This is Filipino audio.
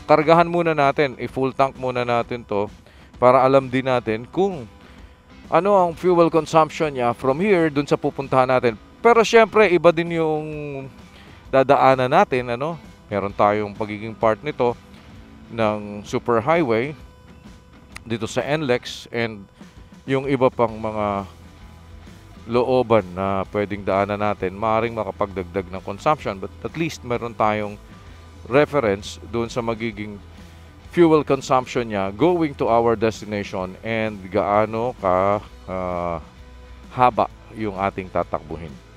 kargahan muna natin, i-full tank muna natin to para alam din natin kung ano ang fuel consumption niya from here dun sa pupuntahan natin. Pero syempre, iba din yung dadaanan natin, ano? Meron tayong pagiging part nito ng superhighway dito sa NLEX, and yung iba pang mga looban na pwedeng daanan natin, maaaring makapagdagdag ng consumption, but at least meron tayong reference doon sa magiging fuel consumption niya going to our destination and gaano ka haba yung ating tatakbuhin.